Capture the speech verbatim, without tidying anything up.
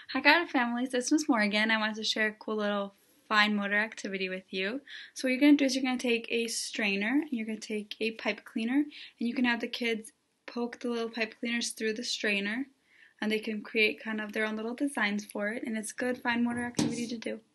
Hi Garden Families, this is Morgan. I wanted to share a cool little fine motor activity with you. So what you're going to do is you're going to take a strainer and you're going to take a pipe cleaner and you can have the kids poke the little pipe cleaners through the strainer and they can create kind of their own little designs for it, and it's a good fine motor activity to do.